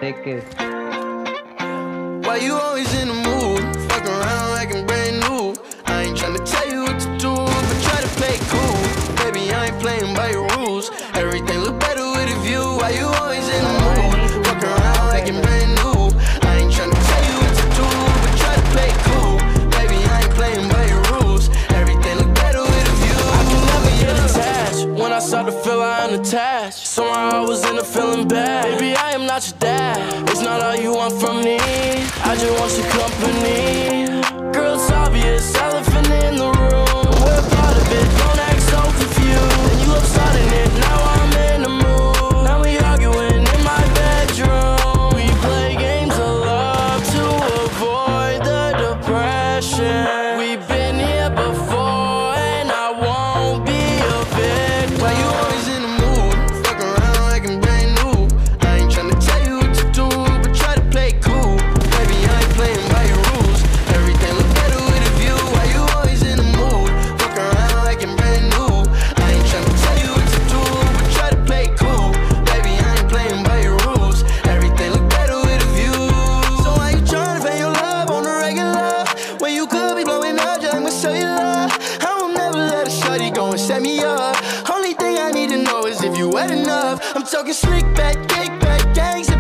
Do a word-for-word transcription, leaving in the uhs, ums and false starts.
Take care. Why you always in the mood? Fuck around like I'm brand new. I ain't tryna tell you what to do, but try to play cool. Baby, I ain't playing by your rules. Everything look better with a view. Why you always in the mood? Fuck around like I'm brand new. I ain't tryna tell you what to do, but try to play cool. Baby, I ain't playing by your rules. Everything look better with a view. I can never get attached. When I start to feel I unattached, somehow I was in a feeling bad. Baby, I am not your dad. It's not all you want from me. I just want your company. Girl, it's obvious, elephant in the room. We're part of it, don't act so confused. And you love starting it, now I'm in the mood. Now we arguing in my bedroom. We play games of love to avoid the depression. We've been here before and I won't be a victim. Why you always in the mood? Fuck around like I'm brand new. I ain't tryna tell you what to do, but try to play cool. Baby, I ain't playing by your rules. Everything look better with a view. Why you always in the mood? Fuck around like I'm brand new. I ain't tryna tell you what to do, but try to play cool. Baby, I ain't playing by your rules. Everything look better with a view. So why you tryna pay your love on the regular when you could be blowing up just like my cellular? I will never let a shawty go and set me up. Only thing I need to know is if you wet enough. I'm talking slick back, kick back, gangs.